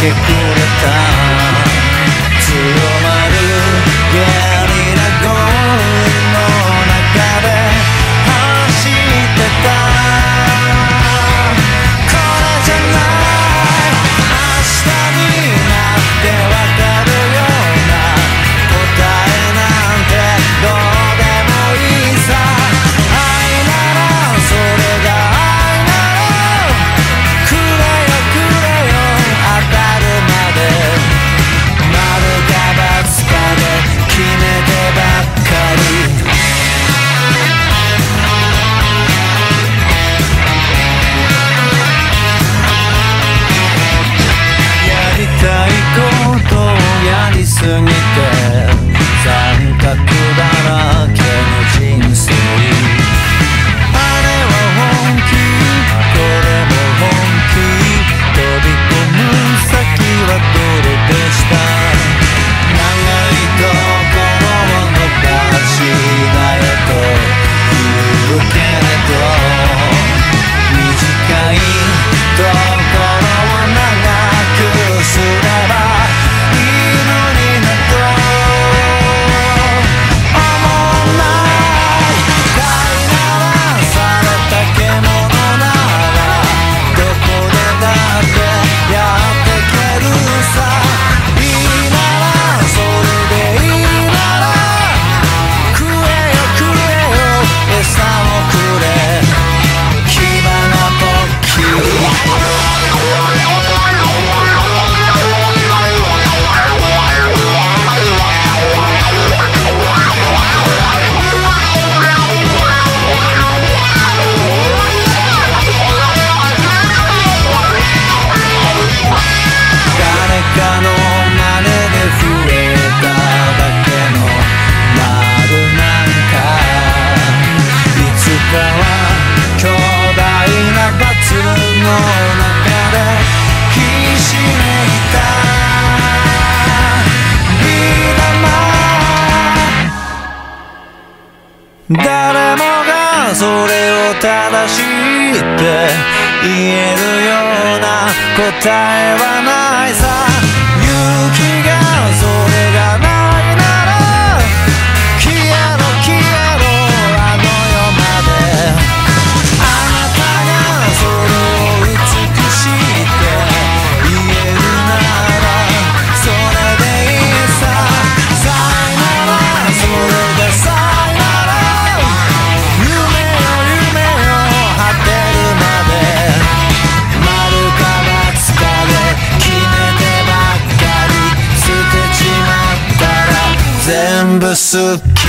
れた強まるゲリラ豪雨の中で走ってたこれじゃない明日になってわかるような答えなんてどうでもいいさ愛ならそれが愛ならくれよくれよ当たるまで丸か×かで決めてばっかりやりたいことをやりすぎて三角だらけの人生あれは本気これも本気飛び込む先はどれでした長いところを伸ばしたよと言うけれど短いところを長くすればいいのになと思わない飼いならされた獣ならどこでだってやってけるさいいならそれでいいなら食えよ食えよ餌をくれ牙がぽっきり誰かの真似で増えただけの丸なんかいつかは巨大な罰の中でひしめいたビー玉誰もがそれを正しいって言えるような答えはないさ勇気がそれがないなら消えろ消えろあの世まであなたがそれを美しいって言えるならそれでいいささいならそれでさいなら夢よ夢よ果てるまで丸か×かで決めてばっかり捨てちまったら全部好き